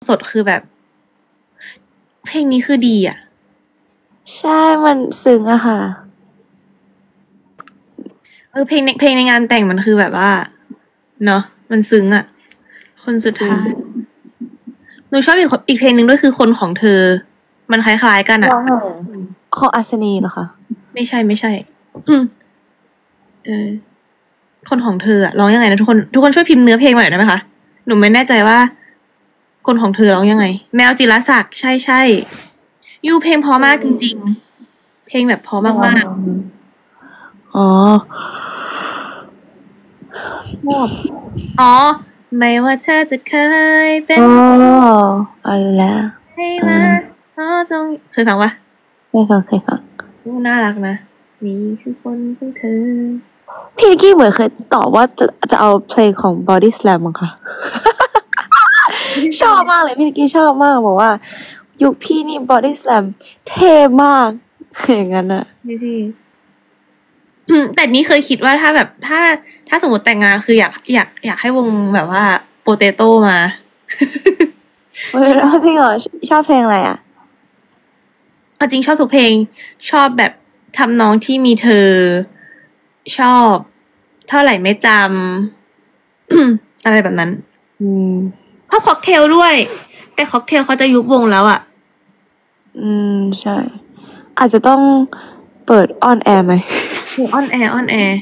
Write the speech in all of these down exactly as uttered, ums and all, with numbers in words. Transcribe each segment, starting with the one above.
สดคือแบบ เพลงนี้คือดีอ่ะใช่มันซึ้งอะค่ะเออเพลงในเพลงในงานแต่งมันคือแบบว่าเนาะมันซึ้งอ่ะคนสุดท้ายหนูชอบอีกอีกเพลงหนึ่งด้วยคือคนของเธอมันคล้ายๆกันอ่ะของอัศนีเหรอคะไม่ใช่ไม่ใช่อืมเออคนของเธออะร้องยังไงนะทุกคนทุกคนช่วยพิมพ์เนื้อเพลงมาหน่อยได้ไหมคะหนูไม่แน่ใจว่าคนของเธอร้องยังไงแมวจิรศักดิ์ใช่ใช่ยูเพลงเพราะมากจริงๆเพลงแบบเพราะมากๆอ๋อชอบอ๋อไม่ว่าเธอจะเคยเป็นอ๋อเอาอยู่แล้วให้ละอ๋อจงเคยฟังปะเคยฟังเคยฟังน่ารักนะนี่คือคนของเธอพี่นิกกี้เหมือนเคยตอบว่าจะจะเอาเพลงของ Body Slam มั้งคะชอบมากเลยพี่นิกกี้ชอบมากบอกว่ายุคพี่นี่ Body Slam เท่มากอย่างนั้นอะพี่แต่นี้เคยคิดว่าถ้าแบบถ้าถ้าสมมติแต่งงานคืออยากอยากอยากให้วงแบบว่าโปเตโต้มาเฮ้ยจริงเหรอชอบเพลงอะไรอ่ะจริงชอบทุกเพลงชอบแบบทำน้องที่มีเธอชอบเท่าไหร่ไม่จำ อะไรแบบนั้นอืมชอบค็อกเทลด้วยแต่ค็อกเทลเขาจะยุบวงแล้วอ่ะอืมใช่อาจจะต้องเปิดออนแอร์ไหมออนแอร์ออนแอร์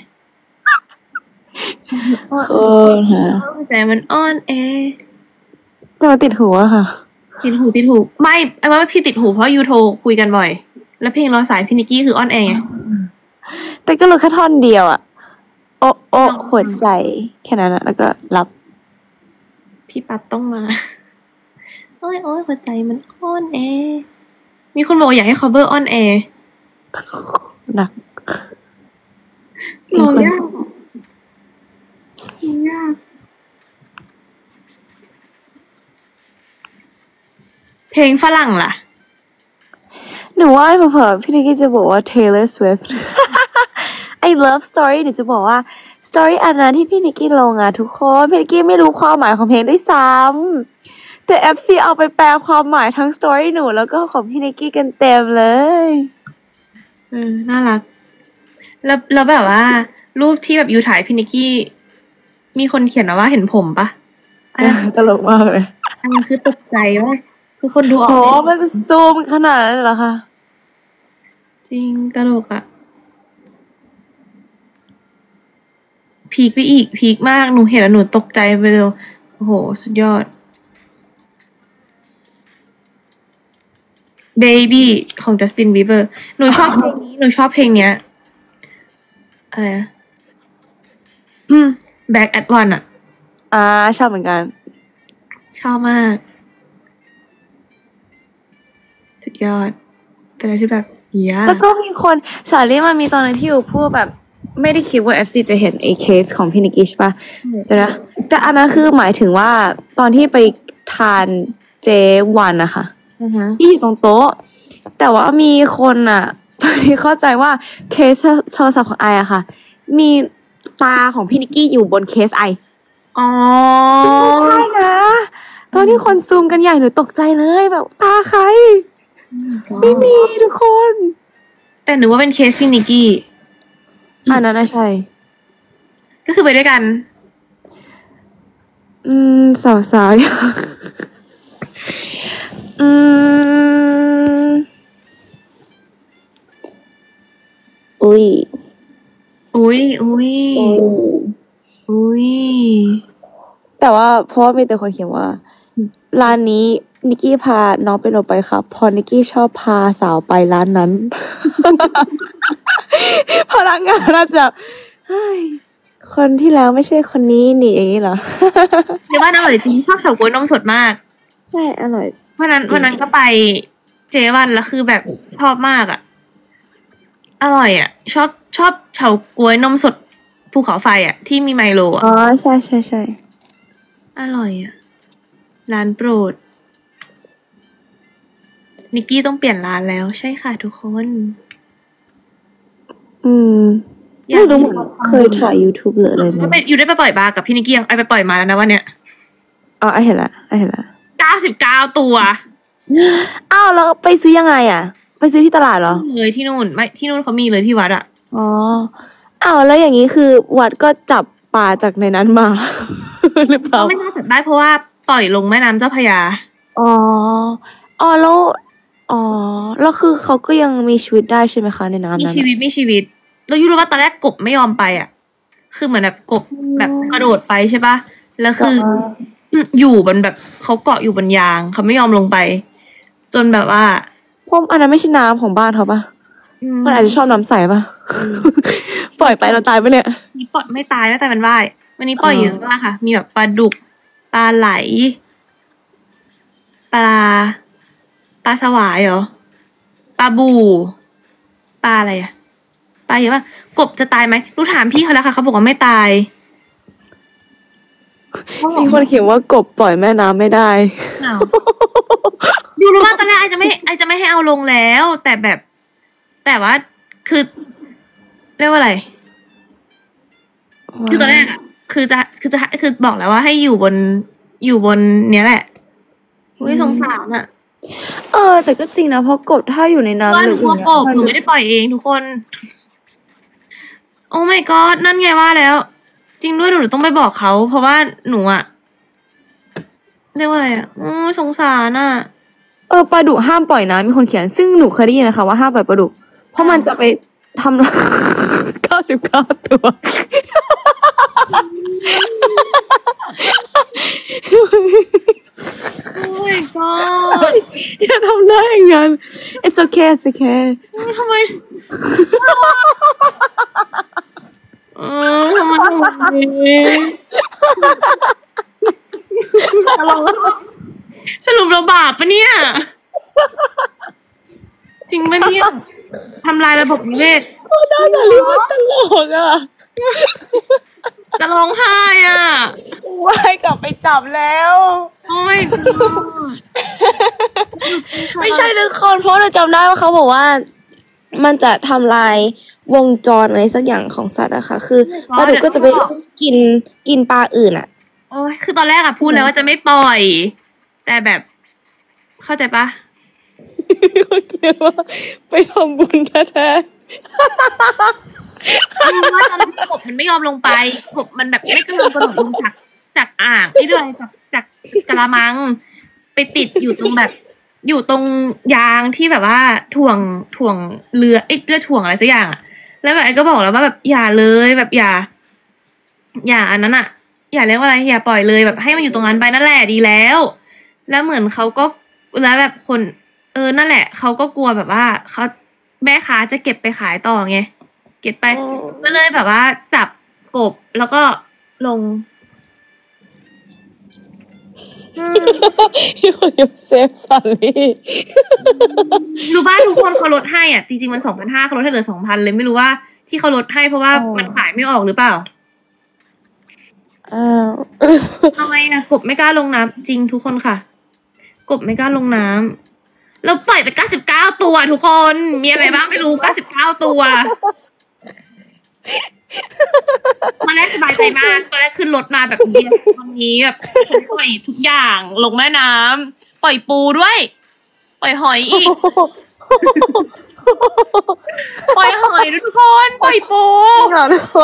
เออฮะแต่มันออนแอร์แต่มันติดหูอะค่ะติดหูติดหูไม่ไอ้ว่าพี่ติดหูเพราะยูโทรคุยกันบ่อยแล้วเพลงรอสายพี่นิกกี้คือออนแอร์ไงแต่ก็รู้แค่ท่อนเดียวอะโอ้โอ้หัวใจแค่นั้นอะแล้วก็รับพี่ปั๊บต้องมาโอ้ยโอ้ยหัวใจมันออนแอร์มีคนบอกอยากให้ cover ออนแอร์หนักลองยากยากเพลงฝรั่งล่ะหนูว่าเผื่อพี่นิกกี้จะบอกว่า Taylor Swift I love story หนูจะบอกว่า story อันนั้นที่พี่นิกกี้ลงอะทุกคนพี่นิกกี้ไม่รู้ความหมายของเพลงด้วยซ้ำแต่ เอฟ ซี เอาไปแปลความหมายทั้ง story หนูแล้วก็ของพี่นิกกี้กันเต็มเลยอืมน่ารักแล้วแล้วแบบว่ารูปที่แบบยูถ่ายพี่นิกกี้มีคนเขียนมาว่าเห็นผมปะอันนั้นตลกมากเลยอันนั้นคือตกใจว่าคือคนดูออกโหมันซูมขนาดนั้นเหรอคะจริงตลกอะพีคไปอีกพีคมากหนูเห็นแล้วหนูตกใจไปเลยโอ้โหสุดยอด Baby ของ Justin Bieber หนูชอบเพลงนี้หนูชอบเพลงเนี้ยอะไรอะอืม Back at One อะอ่าชอบเหมือนกันชอบมากสุดยอดเป็นอะไรที่แบบเยอะแล้วก็มีคนสาลี่มันมีตอนนึงที่อยู่พูดแบบไม่ได้คิดว่า เอฟ ซี จะเห็นไอ้เคสของพี่นิกกี้ใช่ปะจะนะแต่อันนั้นคือหมายถึงว่าตอนที่ไปทานเจวันนะคะที่อยู่ตรงโต๊ะแต่ว่ามีคนอ่ะเข้าใจว่าเคสโทรศัพท์ของไออะค่ะมีตาของพี่นิกกี้อยู่บนเคสไออ๋อไม่ใช่นะตอนที่คนซูมกันใหญ่หนูตกใจเลยแบบตาใครไม่มีทุกคนแต่หนูว่าเป็นเคสพี่นิกกี้อันนั้นนะใช่ก็คือไปด้วยกันอืมสาวสาวอืมอุ้ยอุ้ยอุ้ยอุ้ยแต่ว่าเพราะว่ามีแต่คนเขียนว่าร้านนี้นิกกี้พาน้องไปโนไปครับพอนิกกี้ชอบพาสาวไปร้านนั้นพนักงานน่าจะเฮ้ยคนที่แล้วไม่ใช่คนนี้นี่อย่างนี้เหรอในบ้านอร่อยจริงชอบเฉาก๊วยนมสดมากใช่อร่อยวันนั้นวันนั้นก็ไปเจวันแล้วคือแบบชอบมากอ่ะอร่อยอ่ะชอบชอบเฉาก๊วยนมสดภูเขาไฟอ่ะที่มีไมโลอ่ะอ๋อใช่ใช่ใช่อร่อยอ่ะร้านโปรดนิกกี้ต้องเปลี่ยนร้านแล้วใช่ค่ะทุกคนอืมไม่รู้เหมือนเคยถ่าย YouTube หรืออะไรมั้ยอยู่ได้ไปปล่อยบาร์กับพี่นิกกี้ยังไอไปปล่อยมาแล้วนะวันเนี้ยอ๋อไอเห็นละไอเห็นละไกก้าสิบเก้าตัวอ้าวแล้วไปซื้อยังไงอ่ะ ไปซื้อที่ตลาดเหรอเลยที่นู่นไม่ที่นู่นเขามีเลยที่วัดอ่ะอ๋ออ้าวแล้วอย่างนี้คือวัดก็จับปลาจากในนั้นมา หรือเปล่าไม่น่าจับได้เพราะว่าปล่อยลงแม่น้ำเจ้าพระยาอ๋ออ๋อแล้วอ๋อแล้วคือเขาก็ยังมีชีวิตได้ใช่ไหมคะในน้ำมีนั้นชีวิตมีชีวิตแล้วยูรู้ว่าตอนแรกกบไม่ยอมไปอ่ะ คือเหมือนแบบกบแบบกระโดดไปใช่ปะแล้วคือ อยู่บนแบบเขาเกาะอยู่บนยางเขาไม่ยอมลงไป จนแบบว่าเพราะอันนั้นไม่ใช่น้ำของบ้านเขาปะอืมมันอาจจะชอบน้ำใสปะ ปล่อยไปเราตายปะเนี่ยนี่ปล่อยไม่ตายไม่ตายมันว่ายวันนี้ปล่อยอ๋อเยอะมากค่ะ มีแบบปลาดุกปลาไหล ปลาปลาสวายเหรอปลาบูปลาอะไรอะปลาเยอะมากกบจะตายไหมรู้ถามพี่เขาแล้วค่ะเขาบอกว่าไม่ตายมีคนเขียนว่ากบปล่อยแม่น้ำไม่ได้อ้าวยูรู้ว่าตอนแรกไอจะไม่ไอจะไม่ให้เอาลงแล้ว แต่แบบ แต่ว่าคือ เรียกว่าอะไร คือตอนแรกอะคือจะคือจะคือบอกแล้วว่าให้อยู่บนอยู่บนเนี้ยแหละอุ้ยสงสารอะเออ แต่ก็จริงนะเพราะกบถ้าอยู่ในว่าน้ำหหนูรือกลัวอย่างกเงี้ยบมันหนูไม่ได้ปล่อยเองทุกคน โอ้ my god นั่นไงว่าแล้ว จริงด้วยหนูต้องไปบอกเขาเพราะว่าหนูอะเรียกว่าอะไรอะอู้สงสารอะเออปลาดุกห้ามปล่อยนะมีคนเขียนซึ่งหนูเคยได้ยินนะคะว่าห้ามปล่อยปลาดุกเพราะมันจะไปทำ เก้าสิบเก้าตัวโอ้ my god อย่าทำได้อย่างนั้น it's okay it's okay ทำไมเออทำไมทำแบบนี้สรุปเราบาปปะเนี่ย จริงปะเนี่ยทำลายระบบนิเวศโอ้ได้แต่ลิมันตลกอ่ะจะร้องไห้อ่ะว่ายกลับไปจับแล้วโอ้ยไม่ใช่ทุกคนเพราะเราจำได้ว่าเขาบอกว่า มันจะทำลายวงจรอะไรสักอย่างของสัตว์อะค่ะ คือปลาดุกก็จะไปกินกินปลาอื่นอะโอ้ยคือตอนแรกอะพูดแล้วว่าจะไม่ปล่อย แต่แบบ เข้าใจปะเขาเขียนว่าไปทำบุญแท้คือว่าตอนนั้นกบมันไม่ยอมลงไปกบมันแบบไม่กระโดดกระโดดลงจากจากอ่างไอ้ด้วยจากจากกระมัง ไปติดอยู่ตรงแบบ อยู่ตรงยางที่แบบว่าถ่วงถ่วงเรือไอ้เรือถ่วงอะไรสักอย่างอะแล้วแบบไอ้ก็บอกแล้วว่าแบบอย่าเลยแบบอย่า อย่าอันนั้นอะอย่าเรียกว่าอะไรอย่าปล่อยเลยแบบให้มันอยู่ตรงนั้นไปนั่นแหละดีแล้ว แล้วเหมือนเขาก็แล้วแบบคน เออนั่นแหละเขาก็กลัวแบบว่าเขาแม่ค้าจะเก็บไปขายต่อไงเก็บไปก็เลยแบบว่าจับกบแล้วก็ลงๆที่คนอยู่เซฟสันนี่รู้บ้านทุกคนเขาลดให้อ่ะจริงๆมันสองพันห้าเขาลดให้เหลือสองพันเลยไม่รู้ว่าที่เขาลดให้เพราะว่ามันขายไม่ออกหรือเปล่าอ้าวทำไมอ่ะกบไม่กล้าลงน้ำจริงทุกคนค่ะ กบไม่กล้าลงน้ำเราปล่อยไปเก้าสิบเก้าตัวทุกคนมีอะไรบ้างไม่รู้เก้าสิบเก้าตัวตอนแรกสบายใจมากตอนแรกขึ้นรถมาแบบนี้ตอนนี้แบบปล่อยทุกอย่างลงแม่น้ำปล่อยปูด้วย ปล่อยหอยอีก ปล่อยหอยด้วยทุกคนปล่อยปูค่ะทุกคน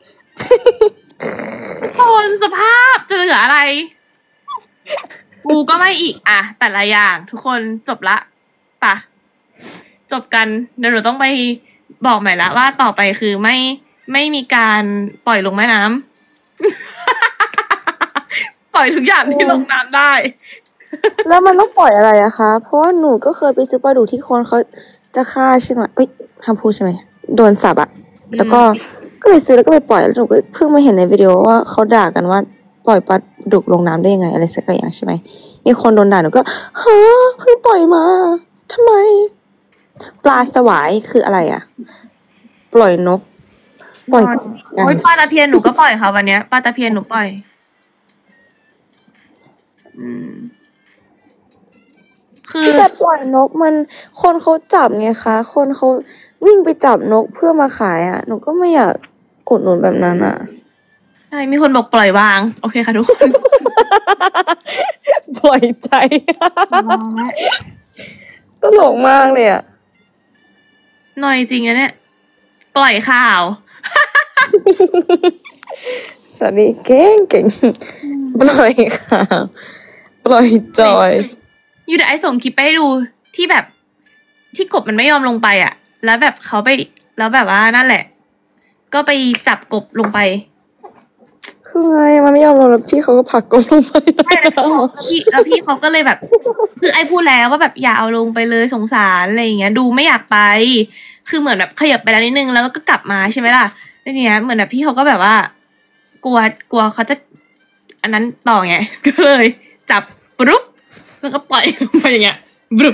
ทุกคนสภาพจะเหลืออะไร ปูก็ไม่อีกอ่ะแต่ละอย่างทุกคนจบละปะจบกันเดี๋ยวหนูต้องไปบอกใหม่ละว่าต่อไปคือไม่ไม่มีการปล่อยลงแม่น้ำ ปล่อยทุกอย่างที่ลงน้ำได้แล้วมันต้องปล่อยอะไรอะคะ เพราะว่าหนูก็เคยไปซื้อปลาดุกที่คนเขาจะฆ่าใช่ไหมเอ้ยห้ามพูดใช่ไหมโดนสับอะแล้วก็ก็เลยซื้อแล้วก็ไปปล่อยแล้วหนูก็เพิ่งมาเห็นในวิดีโอว่าเขาด่ากันว่าปล่อยปลาดุกลงน้ำได้ยังไงอะไรสักอย่างใช่ไหมมีคนโดนด่าหนูก็ฮะเพิ่งปล่อยมาทำไม ปลาสวายคืออะไรอะปล่อยนก ปล่อยโอ้ยปลาตะเพียนหนูก็ปล่อยค่ะวันเนี้ยปลาตะเพียนหนูปล่อย อืม คือแต่ปล่อยนกมันคนเขาจับไงคะ คนเขาวิ่งไปจับนกเพื่อมาขายอ่ะ หนูก็ไม่อยากอุดหนุนแบบนั้นอ่ะใช่มีคนบอกปล่อยวาง โอเคค่ะทุกคนปล่อยใจ ตลกมากเลยอ่ะหน่อยจริงอะเนี่ย ปล่อยข่าวสวัสดีเก่งเก่งปล่อยค่ะ ปล่อยจอยยูเดไอส่งคลิปไปให้ดูที่แบบที่กบมันไม่ยอมลงไปอ่ะ แล้วแบบเขาไปแล้วแบบว่านั่นแหละ ก็ไปจับกบลงไปคือไงมันไม่ยอมลงแล้วพี่เขาก็ผลักกบลงไปใช่แล้วพี่แล้วพี่เขาก็เลยแบบ คือไอ้พูดแล้วว่าแบบอย่าเอาลงไปเลยสงสารอะไรอย่างเงี้ย ดูไม่อยากไป คือเหมือนแบบขยับไปแล้วนิดนึงแล้วก็กลับมาใช่ไหมล่ะแล้วทีเนี้ยเหมือนแบบพี่เขาก็แบบว่า กลัวกลัวเขาจะ อันนั้นต่อไง ก็เลยจับปุ๊บแล้วก็ปล่อยลงไปอย่างเงี้ยบรึบ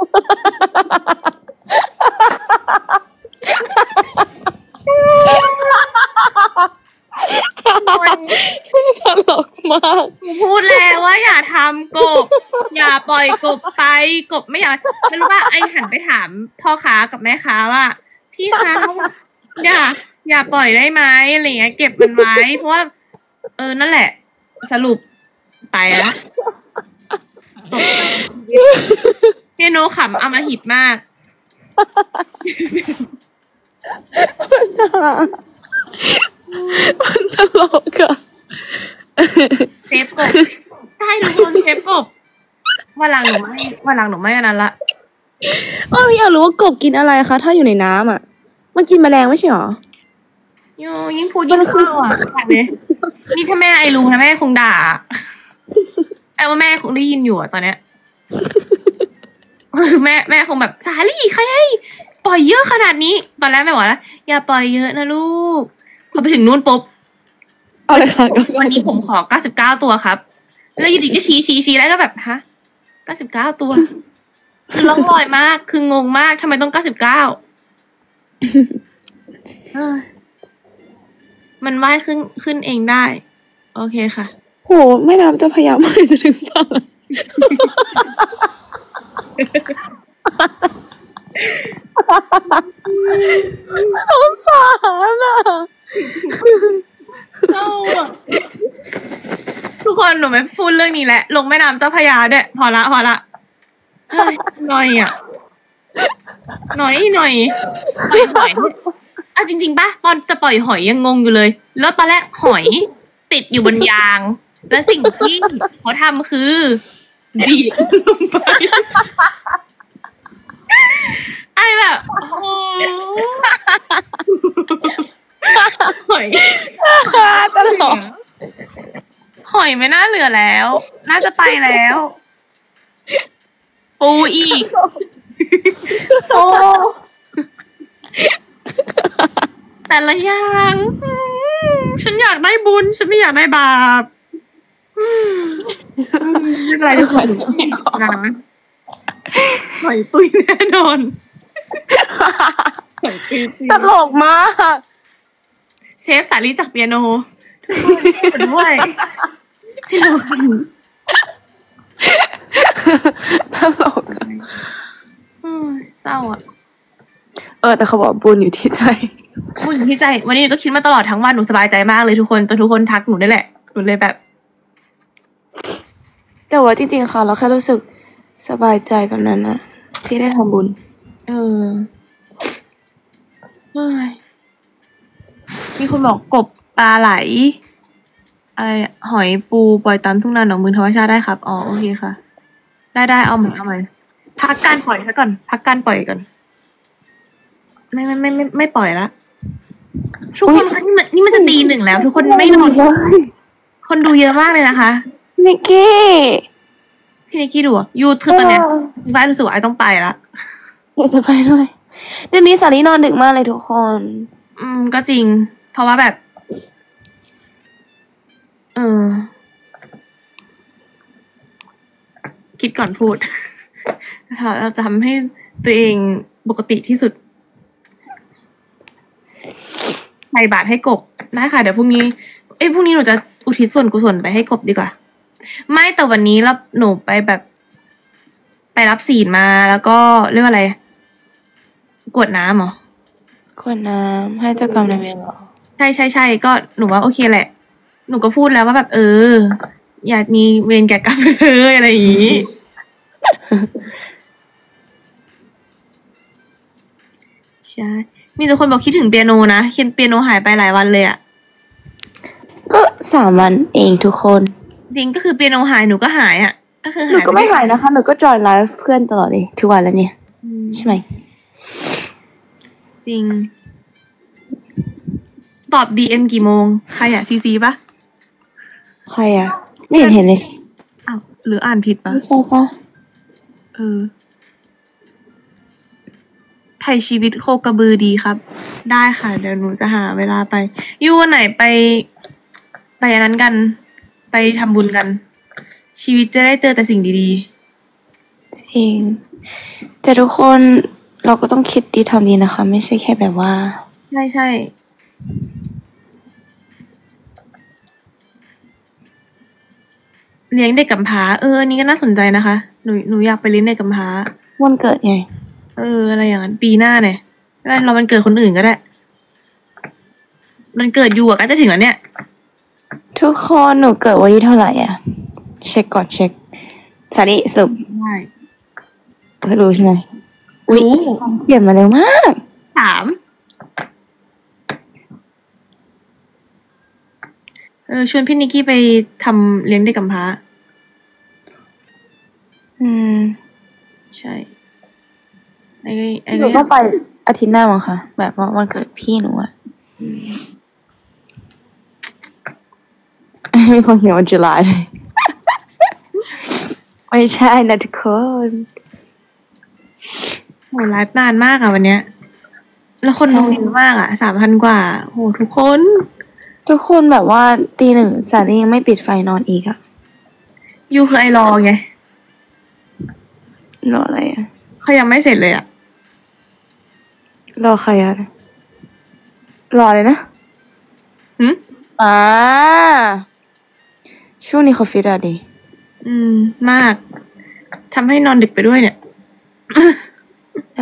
ตลกมากพูดแล้วว่าอย่าทำกบ อย่าปล่อยกบไปกบไม่อยากไม่รู้ว่าไอหันไปถามพ่อค้ากับแม่ค้าว่า พี่คะอย่า อย่าปล่อยได้ไหมอะไรเงี้ยเก็บมันไว้ เพราะว่า เออนั่นแหละ สรุปไปแล้วเปียโนขำอำมหิตมากมันตลกอะเซฟกบใช่ทุกคนเซฟกบวันหลังหนูไม่วันหลังหนูไม่อันนั้นละอ้าวอยากรู้ว่ากบกินอะไรคะถ้าอยู่ในน้ำอ่ะ มันกินแมลงไม่ใช่หรอโยยิ่งพูดยิ่งเข้าอ่ะแบบนี้นี่ถ้าแม่ไอ้ลุงนะแม่คงด่าไอ้ว่าแม่คงได้ยินอยู่อะตอนเนี้ย แม่แม่คงแบบสาลี่ใครให้ปล่อยเยอะขนาดนี้ ตอนแรกแม่บอกแล้วอย่าปล่อยเยอะนะลูกพอไปถึงนู่นปุ๊บเอาเลยค่ะวันนี้ผมขอเก้าสิบเก้าตัวครับแล้วอยู่ดีก็ชี้ชี้ชี้แล้วก็แบบฮะเก้าสิบเก้าตัว คือร่องรอยมากคืองงมากทำไมต้องเก้าสิบเก้ามันว่ายขึ้นขึ้นเองได้ โอเคค่ะโหแม่น้ำเจะพยายามไม่จะถึงฝั่งสงสารอ่ะทุกคนหนูไม่พูดเรื่องนี้แหละลงแม่น้ำเจ้าพระยาด้วยพอละพอละเฮ้ยหน่อยอ่ะหน่อยหน่อยปล่อยหอยอ่ะจริงๆป่ะตอนจะปล่อยหอยยังงงอยู่เลย แล้วตอนแรกหอยติดอยู่บนยาง แล้วสิ่งที่เขาทำคือดีดลงไปไอ้แบบโอ้หอยตลกหอยไม่น่าเหลือแล้ว น่าจะไปแล้ว ปูอีก โอ้แต่ละอย่างฉันอยากได้บุญ ฉันไม่อยากได้บาปไม่เป็นไรทุกคนนะหอยตุยแน่นอนหอยตุยตลกมากเซฟสาลีจากเปียโนทุกคนด้วยให้เราทำตลกอะเศร้าอ่ะเออแต่เขาบอกบุญอยู่ที่ใจบุญอยู่ที่ใจ วันนี้หนูก็คิดมาตลอดทั้งวันหนูสบายใจมากเลยทุกคนจนทุกคนทักหนูได้แหละหนูเลยแบบแต่ว่าจริงๆค่ะเราแค่รู้สึกสบายใจแบบนั้นนะที่ได้ทำบุญเออเฮ้ยมีคนบอกกบปลาไหลอะไรหอยปูปล่อยตามทุ่งนาหนองบึงธรรมชาติได้ครับอ๋อโอเคค่ะ ได้ได้เอาใหม่เอาใหม่พักการปล่อยซะก่อนพักการปล่อยก่อนไม่ไม่ไม่ไม่ไม่ปล่อยละทุกคนคะนี่มันนี่มันจะตีหนึ่งแล้ว ทุกคนไม่นอนคนดูเยอะมากเลยนะคะนิกกี้พี่นิกกี้ดูอะยูคือตอนเนี้ยพี่ฟ้ารู้สึกว่าไอ้ต้องไปละอยากจะไปด้วยเดือนนี้สาลีนอนดึกมากเลยทุกคนอืมก็จริง เพราะว่าแบบ เออ คิดก่อนพูด เราจะทำให้ตัวเองปกติที่สุดใส่บาตรให้กบได้ค่ะ เดี๋ยวพรุ่งนี้ เอ้ยพรุ่งนี้หนูจะอุทิศส่วนกุศลไปให้กบดีกว่า ไม่แต่วันนี้รับหนูไปแบบ ไปรับศีลมาแล้วก็เรียกว่าอะไรกรวดน้ำเหรอกรวดน้ำให้เจ้ากรรมนายเวรเหรอใช่ใช่ใช่ก็หนูว่าโอเคแหละหนูก็พูดแล้วว่าแบบเออ อยากมีเวรแก่กรรมเลยอะไรอย่างงี้ ใช่ มีแต่คนบอกคิดถึงเปียโนนะเคนเปียโนหายไปหลายวันเลยอะก็สามวันเองทุกคนจริงก็คือเปียโนหายหนูก็หายอะก็คือหนูหายก็ไม่หายนะคะ หนูก็จอยไลฟ์เพื่อนตลอดเลยทุกวันแล้วเนี่ยอืมใช่ไหมจริง ตอบดีเอ็มกี่โมง ใครอะซีซีปะใครอ่ะ ไม่เห็นเห็นเลยอ้าวหรืออ่านผิดปะไม่ใช่ปะเออไถ่ชีวิตโคกระบือดีครับ ได้ค่ะ เดี๋ยวหนูจะหาเวลาไปยูวันไหนไป ไปอันนั้นกัน ไปทำบุญกัน ชีวิตจะได้เจอแต่สิ่งดีจริง แต่ทุกคนเราก็ต้องคิดดีทำดีนะคะ ไม่ใช่แค่แบบว่าๆ ใช่ใช่เลี้ยงเด็กกำพร้า เอออันนี้ก็น่าสนใจนะคะ หนูหนูอยากไปเลี้ยงเด็กกำพร้าวันเกิดไงเอออะไรอย่างนั้นปีหน้าเนี่ยไม่เป็นไรเรามันเกิดคนอื่นก็ได้ มันเกิดอยู่อะก็จะถึงแล้วเนี่ยทุกคนหนูเกิดวันที่เท่าไหร่อ่ะ เช็คก่อนเช็คสาริสรุปใช่ไม่รู้ใช่ไหมอุ๊ยรู้เขียนมาเร็วมากสามเออชวนพี่นิกกี้ไปทำเลี้ยงเด็กกำพร้าอืมใช่ไอ้ไอ้หนูเนี่ยต้องไปอาทิตย์หน้ามั้งคะแบบว่าวันเกิดพี่หนูอะมีคนเขียนวันจุฬาเลย ไม่ใช่นะทุกคนโหไลฟ์นานมากอะวันเนี้ย แล้วคนดูเยอะมากอะสามพันกว่าโหทุกคนทุกคนแบบว่าตีหนึ่งสาลียังไม่ปิดไฟนอนอีกอะยูคือไอรอไงรออะไรอะเขายังไม่เสร็จเลยอะรอใครอะรอเลยนะหืมอ่าช่วงนี้เขาฟิตอะดิอืม มากทำให้นอนดึกไปด้วยเนี่ยใช่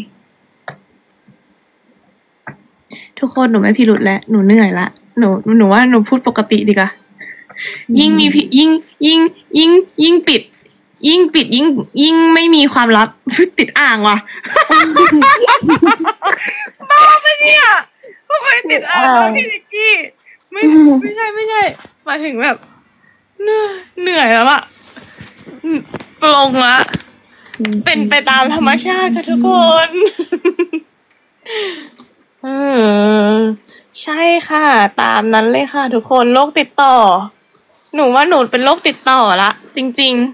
ทุกคนหนูไม่พิรุธแล้วหนูเหนื่อยละหนูหนูว่าหนูพูดปกติดีกว่ายิ่งมีพิยิ่ง ยิ่ง ยิ่ง ยิ่งปิด ยิ่งปิด ยิ่ง ยิ่งไม่มีความลับ ติดอ่างว่ะ บ้าปะเนี่ยทำไมติดอ่างวะพี่นิกกี้ไม่ไม่ใช่ไม่ใช่หมายถึงแบบเหนื่อยเหนื่อยแล้วอะปลงละเป็นไปตามธรรมชาติค่ะทุกคน เออใช่ค่ะ ตามนั้นเลยค่ะ ทุกคนโรคติดต่อ หนูว่าหนูเป็นโรคติดต่อละจริง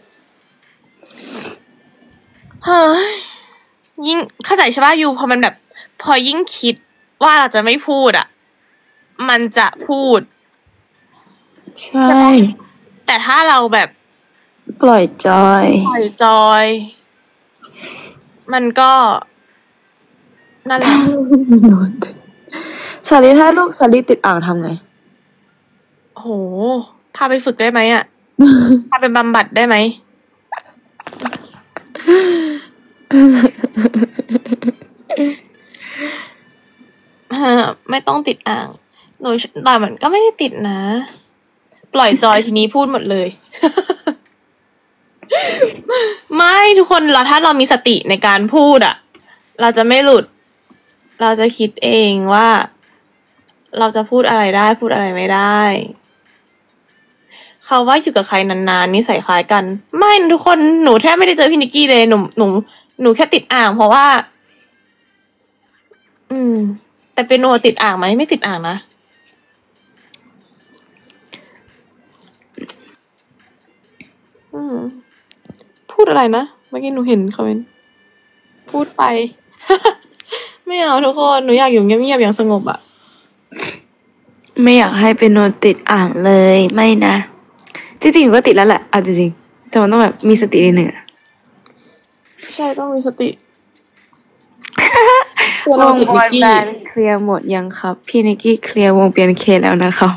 ๆเฮ้ยยิ่งเข้าใจใช่ป่ะยูพอมันแบบ พอยิ่งคิดว่าเราจะไม่พูดอ่ะ มันจะพูดใช่แต่ถ้าเราแบบปล่อยจอยปล่อยจอย มันก็นั่นแหละสาลีถ้าลูกสาลีติดอ่างทำไงโหพาไปฝึกได้ไหมอ่ะ พาไปบำบัดได้ไหม เออไม่ต้องติดอ่าง หนูแต่มันก็ไม่ได้ติดนะ ปล่อยจอยทีนี้พูดหมดเลย ไม่ทุกคนเราถ้าเรามีสติในการพูดอ่ะ เราจะไม่หลุด เราจะคิดเองว่า เราจะพูดอะไรได้พูดอะไรไม่ได้เขาว่าอยู่กับใครนานๆนิสัยคล้ายกัน ไม่นะทุกคนหนูแทบไม่ได้เจอพี่นิกกี้เลยหนูหนูหนูแค่ติดอ่างเพราะว่า อืม แต่เป็นโนติดอ่างไหมไม่ติดอ่างนะอืม พูดอะไรนะเมื่อกี้หนูเห็นคอมเมนต์พูดไป ไม่เอาทุกคนหนูอยากอยู่เงียบๆอย่างสงบอะไม่อยากให้เป็นโนติดอ่างเลยไม่นะจริงๆหนูก็ติดแล้วแหละอ่ะจริงๆแต่มันต้องแบบมีสตินิดหนึ่งอะใช่ต้องมีสติวงบอยแบนด์เคลียร์หมดยังครับ พี่นิกกี้เคลียร์วงเปลี่ยนเคแล้วนะครับ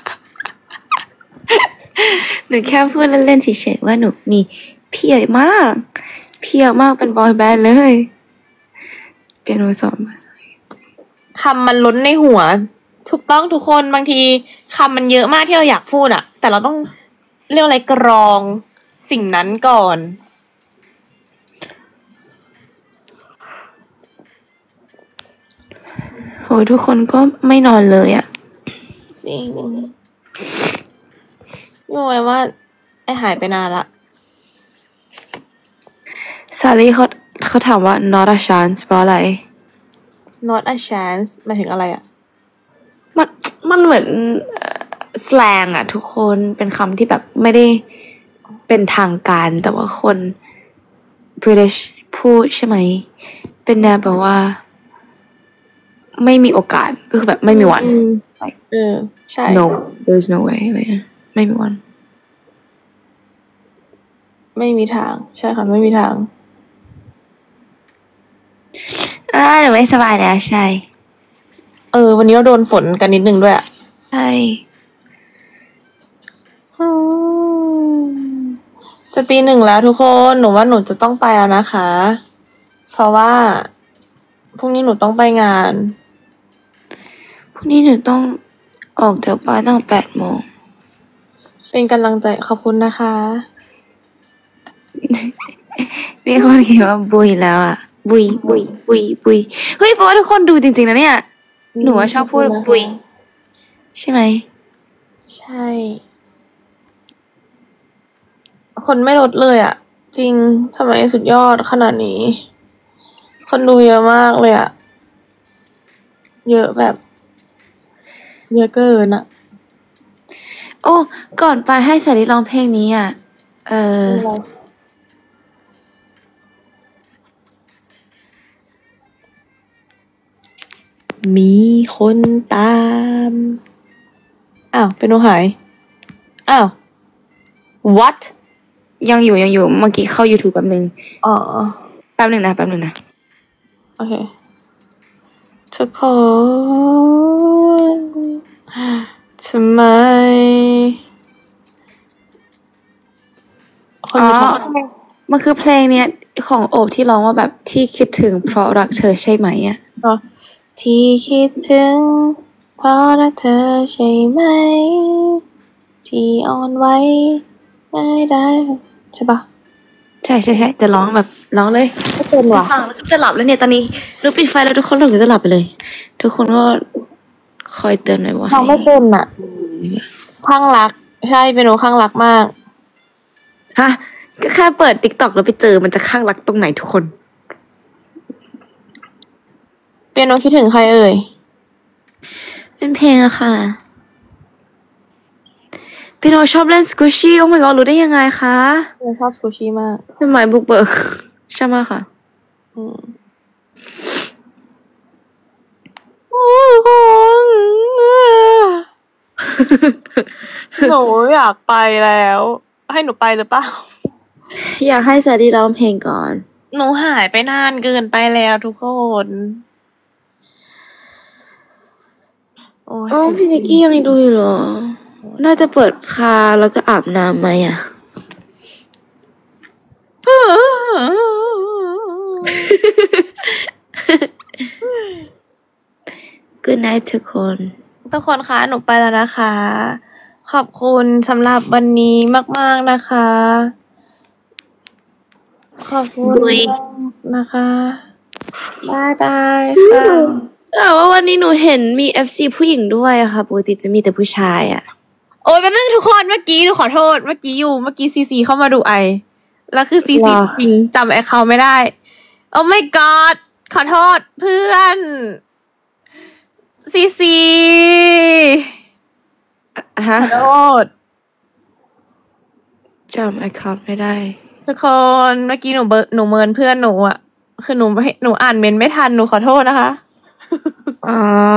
หนูแค่พูดเล่นๆเฉยๆว่าหนูมีพี่ใหญ่มากพี่ใหญ่มากเป็นบอยแบนด์เลยเปียโนสอนภาษาคำมันล้นในหัวถูกต้องทุกคนบางทีคำมันเยอะมากที่เราอยากพูดอะแต่เราต้องเรียกอะไรกรองสิ่งนั้นก่อนโหทุกคนก็ไม่นอนเลยอะจริงรู้ไหมว่าไอหายไปนานละซาลี่เขาเขาถามว่า not a chance แปลว่าอะไร not a chance หมายถึงอะไรอะมันมันเหมือนสแลงอะทุกคนเป็นคำที่แบบไม่ได้เป็นทางการแต่ว่าคน British พูดใช่ไหมเป็นแนวแบบว่าไม่มีโอกาสก็คือแบบไม่มีวัน like เออใช่ no there's no way อะไรเงี้ยไม่มีวันไม่มีทางใช่ค่ะไม่มีทางอ่าหนูไม่สบายแล้วใช่เออวันนี้เราโดนฝนกันนิดนึงด้วยอะใช่จะตีหนึ่งแล้วทุกคนหนูว่าหนูจะต้องไปแล้วนะคะ เพราะว่าพรุ่งนี้หนูต้องไปงานพรุ่งนี้หนูต้องออกจากบ้านตั้งแปดโมงเป็นกำลังใจขอบคุณนะคะมีคนเขียนว่าบุยแล้วอ่ะบุยบุยบุยบุยเฮ้ยเพราะว่าทุกคนดูจริงๆนะเนี่ยหนูว่าชอบพูดบุยใช่ไหมใช่คนไม่ลดเลยอ่ะจริงทำไมสุดยอดขนาดนี้ คนดูเยอะมากเลยอ่ะเยอะแบบเยอะเกินอ่ะโอ้ก่อนไปให้สาริร้องเพลงนี้อ่ะเออมีคนตามอ้าวเป็นโนหายอ้าว what ยังอยู่ยังอยู่เมื่อกี้เข้า YouTube แป๊บนึงอ๋อแป๊บนึงนะแป๊บนึงนะโอเคทุกคนทำไมอ๋อมันคือเพลงเนี้ยของโอบที่ร้องว่าแบบที่คิดถึงเพราะรักเธอใช่ไหมอ่ะที่คิดถึงเพราะรักเธอใช่ไหมที่อ่อนไหวไม่ได้ใช่ปะใช่ใช่ใช่แต่ร้องแบบร้องเลยไม่เป็นว่ะฟังแล้วก็จะหลับแล้วเนี่ยตอนนี้หนูปิดไฟแล้วทุกคนหนูก็จะหลับไปเลยทุกคนก็คอยเตือนหน่อยว่าน้องไม่เป็นอ่ะข้างรักใช่เป็นโนข้างรักมากฮะก็แค่เปิด TikTok แล้วไปเจอมันจะข้างรักตรงไหนทุกคนเปียโนคิดถึงใครเอ่ยเป็นเพลงอะค่ะเปียโนชอบเล่นสกูชี่โอ้ my god รู้ได้ยังไงคะเปียโนชอบซูชิมากสมัยบุกเบิกใช่ไหมค่ะอืมโอ้ยคนหนูอยากไปแล้วให้หนูไปหรือเปล่าอยากให้ซาดีร้องเพลงก่อนหนูหายไปนานเกินไปแล้วทุกคนโอ้พี่นิกกี้ยังดูอยู่เหรอน่าจะเปิดคาแล้วก็อาบน้ำไหมอ่ะ Good night ทุกคนทุกคนคะหนูไปแล้วนะคะขอบคุณสำหรับวันนี้มากๆนะคะขอบคุณนะคะบายบายค่ะแต่ว่าวันนี้หนูเห็นมี เอฟ ซี ผู้หญิงด้วยอะค่ะปกติจะมีแต่ผู้ชายอะโอ้ยเป็นเรื่องทุกคนเมื่อกี้หนูขอโทษเมื่อกี้อยู่เมื่อกี้ซีซีเข้ามาดูไอแล้วคือซีซีจริงจำไอเขาไม่ได้โอ้ my god ขอโทษเพื่อนซีซีฮะขอโทษจำไอคอนไม่ได้ทุกคนเมื่อกี้หนูเบอหนูเมินเพื่อนหนูอ่ะคือหนูหนูอ่านเมนไม่ทันหนูขอโทษนะคะอ๋อ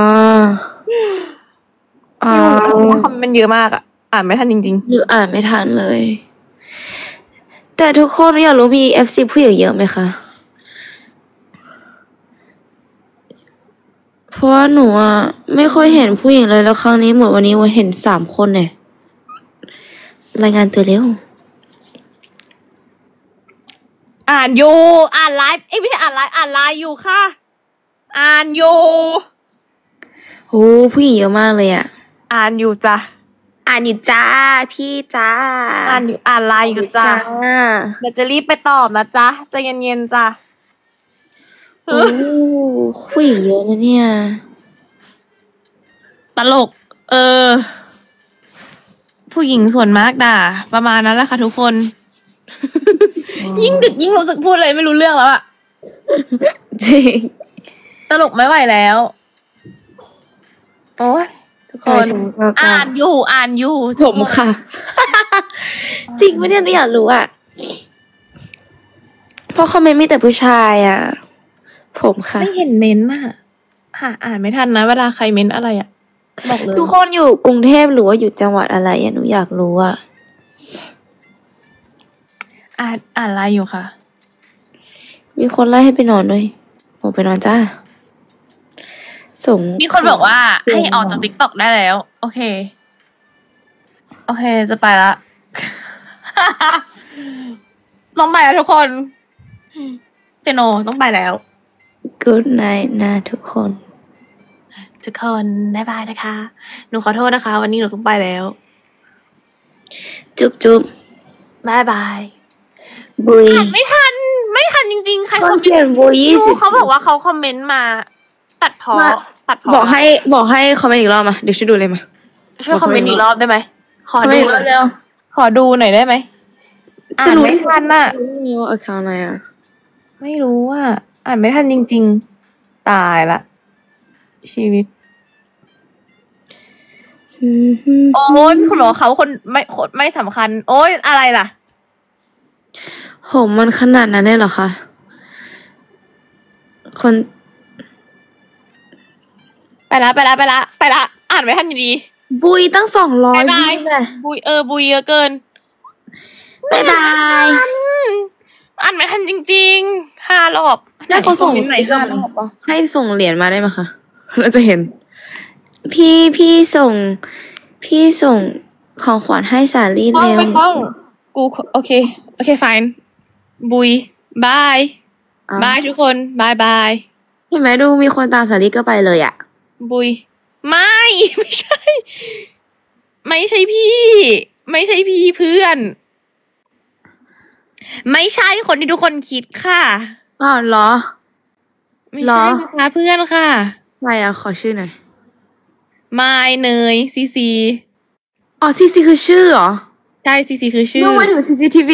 อ๋อคอมเมนต์เยอะมากอ่ะอ่านไม่ทันจริงๆหนูอ่านไม่ทันเลยแต่ทุกคนอยากรู้มี เอฟ ซี ผู้หญิงเยอะไหมคะเพราะว่าหนูอ่ะไม่ค่อยเห็นผู้หญิงเลยแล้วครั้งนี้เหมือนวันนี้วันเห็นสามคนเนี่ยรายงานตัวเร็วอ่านอยู่อ่านไลฟ์เอ้ยไม่ใช่อ่านไลฟ์อ่านไลน์อยู่ค่ะอ่านอยู่โหโหผู้หญิงเยอะมากเลยอ่ะอ่านอยู่จ้ะอ่านอยู่จ้า พี่จ้าอ่านอยู่อ่านไลน์อยู่จ้ะเดี๋ยวจะรีบไปตอบนะจ๊ะใจเย็นๆจ้ะโอ้ผู้หญิงเยอะนะเนี่ยตลก เออ ผู้หญิงส่วนมากด่า ประมาณนั้นแหละค่ะทุกคน ยิ่งดึกยิ่งรู้สึกพูดอะไรไม่รู้เรื่องแล้วอะจริงตลกไม่ไหวแล้ว โอ้ยทุกคน อ่านอยู่อ่านอยู่ผมค่ะ จริงไหมเนี่ยหนูอยากรู้อ่ะ เพราะคอมเมนต์มีแต่ผู้ชายอ่ะ ผมค่ะไม่เห็นเม้นต์อะหาอ่านไม่ทันนะเวลาใครเม้นต์อะไรอะบอกเลยทุกคนอยู่กรุงเทพหรือว่าอยู่จังหวัดอะไรอ่ะหนูอยากรู้อ่ะอ่านอ่านไลน์อยู่ค่ะมีคนไล่ให้ไปนอนด้วยโอ้ไปนอนจ้า ส่งมีคนบอกว่าให้ออกจากติ๊กต็อกได้แล้ว โอเค โอเคจะไปละ ต้องไปแล้วทุกคนเปียโนต้องไปแล้ว Good night นะทุกคนทุกคนบ๊ายบายนะคะ หนูขอโทษนะคะ วันนี้หนูต้องไปแล้วจุ๊บจุ๊บบ๊ายบายบุยอ่านไม่ทัน ไม่ทันจริงๆ ใครคคอน มเมเขียนนต์บุยยี่สิบเขาบอกว่าเขาคอมเมนต์มา ตัดพอมาตัดพอบอกให้บอกให้คอมเมนต์อีกรอบมาเดี๋ยวช่วยดูเลยมาช่วยคอมเมนต์อีกรอบได้ไหม ขอคอมเมดูนต์อีกรอบเร็วขอดูหน่อยได้ไหม อ่านไม่ทันน่ะรู้ไงว่า account อะไรอ่ะไม่รู้อ่ะ อ่านไม่ทันจริงๆ ตายละ ชีวิต โอ้ยคุณหมอเขาคนไม่คนไม่สำคัญ โอ้ยอะไรล่ะผมมันขนาดนั้นเลยเหรอคะ คนไปละไปละไปละไปละ อ่านไม่ทันอยู่ดีบุยตั้งสองร้อยบ๊ายบาย บุยเออบุยเยอะเกินบ๊ายบายอ่านไม่ทันจริงๆห้ารอบได้เขาส่งไหนห้ารอบปะให้ส่งเหรียญมาได้ไหมคะ เราจะเห็น พี่พี่ส่ง พี่ส่งของขวัญให้สาลี่ต้องเร็วไม่ต้อง กูโอเค โอเค fine บุยบายอ้าวบายทุกคนบายบายเห็นไหมดูมีคนตามสาลี่ก็ไปเลยอ่ะบุยไม่ ไม่ใช่ ไม่ใช่พี่ ไม่ใช่พี่เพื่อน ไม่ใช่คนที่ทุกคนคิดค่ะอ้าวเหรอไม่เหรใช่อนะคะเพื่อนค่ะใครอ่ะขอชื่อหน่อยไมายเนยซีซีอ๋อซีซีคือชื่อเหรอใช่ซีซีคือชื่อนึกว่าถึง ซี ซี ที วี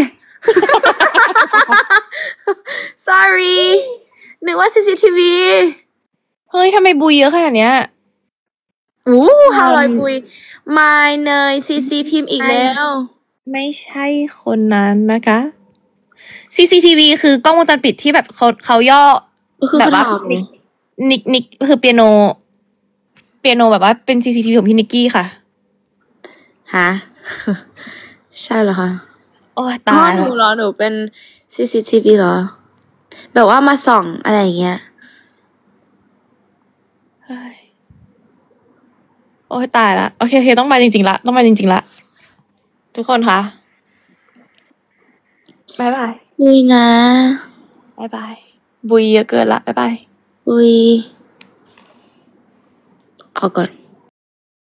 sorry นึกว่า ซี ซี ที วีเฮ้ยทำไมบุยเยอะขนาดเนี้ยอู้ห้าร้อยปุยมายเนยซีซีพิมพ์อีกแล้วไม่ใช่คนนั้นนะคะ ซี ซี ที วี คือกล้องวงจรปิดที่แบบเขาเขาย่อก็คือแบบว่าเขาถามนิกนิกนิกคือเปียโน เปียโนแบบว่าเป็น ซี ซี ที วี ของพี่นิกกี้ค่ะฮะ ใช่เหรอคะโอ้ยอ๋อตายหแล้นูวเหรอหนูเป็น ซี ซี ที วี เหรอ แบบว่ามาส่องอะไรอย่างเงี้ยเฮ้ยโอ้ยตายละโอเคโอเคต้องมาจริงๆละต้องมาจริงๆละทุกคนคะบายบายปุยนะบายบายบุยเยอะเกินละบายบายปุยเอาก่อน